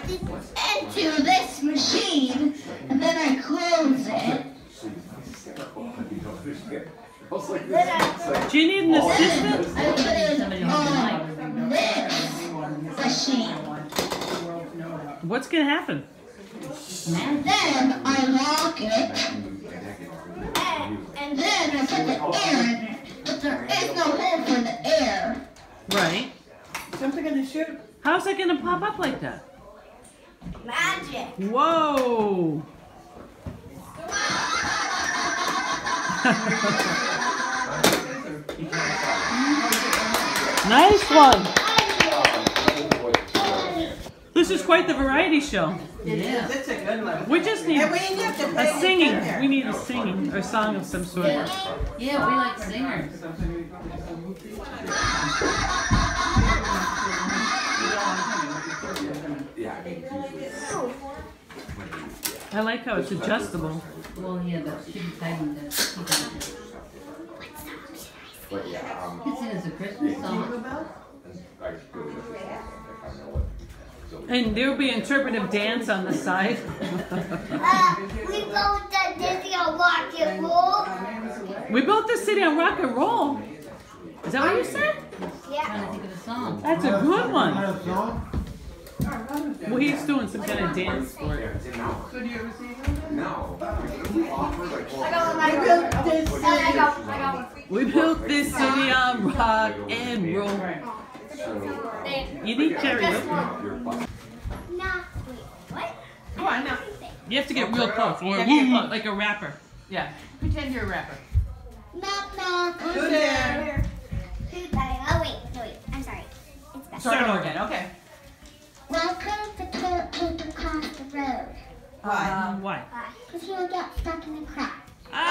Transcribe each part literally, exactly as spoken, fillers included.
into this machine, and then I close it. Do you need an assistant? I put it on this machine. What's going to happen? And then I lock it. And, and then I put the air in it. But there is no hole for the air. Right. Something in the shoot. How's that going to pop up like that? Magic. Whoa. Nice one. This is quite the variety show. It is. It's a good one. We just need And we didn't have to pay a singing. to get there. We need a singing or song of some sort. Yeah, we like singers. I like how it's adjustable. Well, yeah, but she can tighten it. She can. You can sing as a Christmas song. And there'll be interpretive dance on the side. Uh, we built that Disney on rock and roll. We built this city on rock and roll. Is that what you said? I'm Yeah. trying to think of a song. That's a good one. Well, he's doing some kind of dance for it. So do you ever see them? No. I got one. I got one. I got one. I got one. We built this city on rock and roll. You need karaoke. Nah, wait, what? Come on now. You have to get real close, or Yeah, get close. like a rapper. Yeah. Pretend you're a rapper. Knock, knock. Who's there? Who's there? Oh, wait, no, wait. I'm sorry. It's better. Start over again. Okay. Welcome to Toilet Paper Across the Road. Um, why? Because he will get stuck in the crack.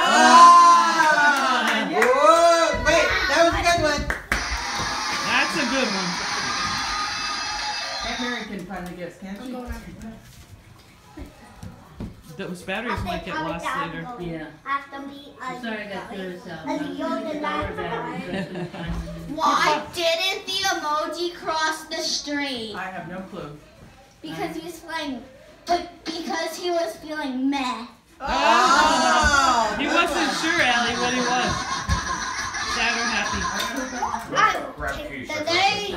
Ah! Whoa! Wait, that was a good one. That's a good one. Aunt Mary can finally guess, can't she? Those batteries might get lost later. Yeah. After me, I'm sorry I got through this out. uh, Why didn't the emoji cross the street? I have no clue. Because he was feeling, but because he was feeling meh. Oh! He wasn't sure, Allie, what he was. Sad or happy. The day,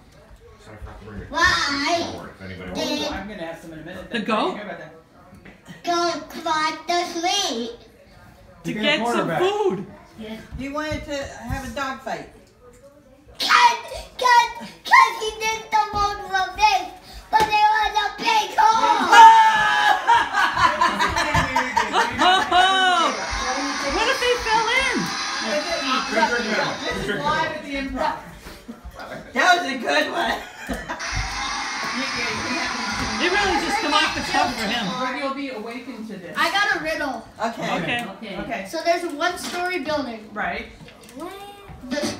why Oh, I'm gonna ask them in a minute. The goat? Hear about that. go cross the street? To get some food. He wanted to have a dog fight. Cause, cause, cause he did the most of this, but it was a big hole. Oh! What if they fell in? This is live at the improv. That was a good one. They really just come off the cuff for him. Or you'll be awakened to this. I got a riddle. Okay. Okay. Okay. Okay. So there's a one-story building. Right. The,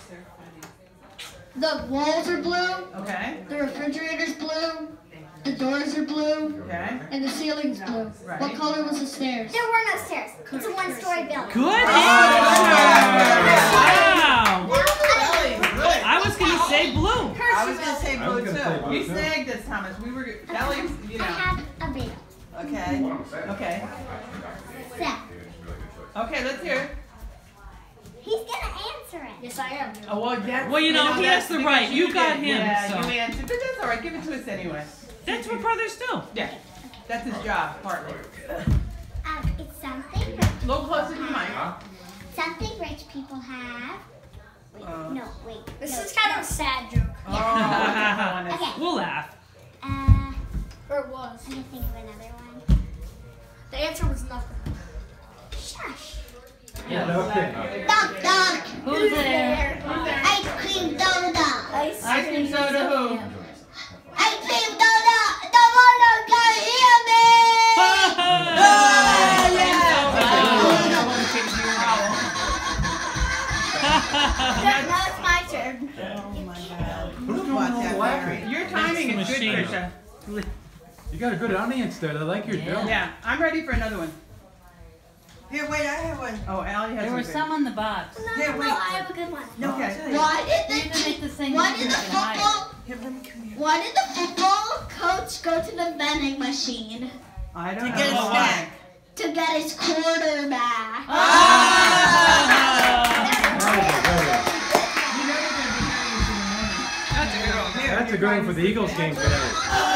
the walls are blue, Okay. the refrigerator's blue, the doors are blue, Okay. and the ceiling's blue. Right. What color was the stairs? There were no stairs. It's a one-story building. Good answer! Wow! Ellie, good. I was going to say blue. I was gonna say blue gonna say too. blue, You too. snagged this, Thomas. We were Ellie's, you I know. have a riddle. Okay. Okay. Seth, Okay, let's hear it. he's gonna answer it. Yes, I am. Oh, well, that's, Well, you know, he that's has the because right. You got did- him, Yeah, so. you answered. But that's all right. Give it to us anyway. That's what brothers do. Yeah. That's his job, partly. Um, it's something rich, A little closer to the mic. something rich people have. Wait, Uh. no, wait. This no, is kind of a sad joke. Oh, that one is- Okay. We'll laugh. Uh, Or it was. let me think of another one. The answer was nothing. Shush. Okay. Knock, knock. Who's there? Ice cream donut. Ice Ice cream soda who? Ice cream donut. The one can hear me. Now it's my turn. Oh my God. Who's doing Watch all that, the laughing? Your timing is good, Machine. Trisha. You got a good audience there. I like your Yeah. joke. Yeah, I'm ready for another one. Here, wait, I have one. Oh, Allie has There were one. some on the box. No, Here, no, wait. I have a good one. No, Okay. I'll tell you. Why did You can the make the same why did the difference in height. football Here, let me come here. why did the football coach go to the vending machine I don't To know. get a snack. to get his quarterback. Ah! That's a good one. That's a good one for the Eagles game today.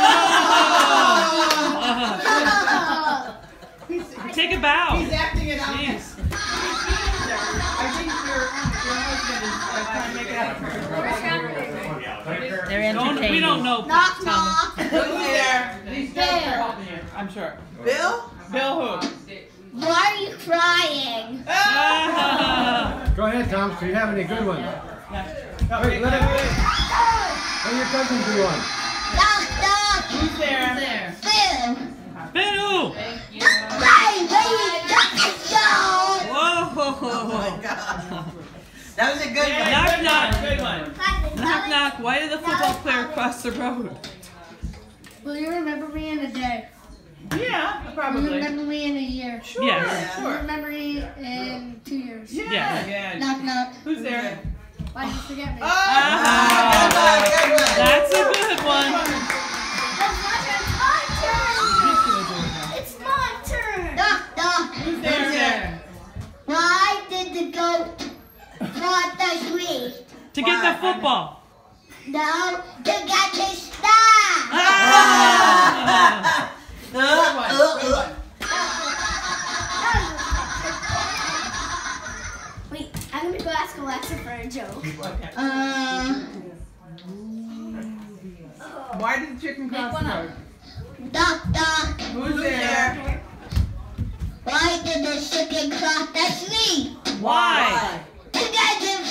Take a bow. He's acting it out. Jeez. I think your, your husband is uh, trying to make it happen. They're Don't, we entertaining. don't know. Knock, Thomas. knock. Who's there? These Bill. jokes are helping you, I'm sure. Bill? Bill who? Why are you crying? Go ahead, Tom. Do you have any good ones? Oh, Wait, let him. Let your cousin do one. Knock, knock. Who's there? There. Bill. Bill! Hey, baby, let's go. Whoa! Oh my God. That was a good one. Knock, Good knock. one, Good one. Knock, knock. Why did the football player cross the road? Will you remember me in a day? Yeah, Will you probably. remember me in a year? Sure, Yes. Will you sure. remember me in two years? Yeah, Yeah. yeah. Knock, knock. Who's there? Why did you forget me? Oh! Good one, good one. That's a good one. It's my turn. Knock, knock. Who's there? Why did the goat cross the street? To get the football. No, to get his star. Ah! Uh, Good one, uh, good uh. Wait, I'm gonna go ask Alexa for a joke. Okay. Uh, Why did the chicken cross the road? knock, knock. Who's there? Why did the chicken cross the street? Why? To get his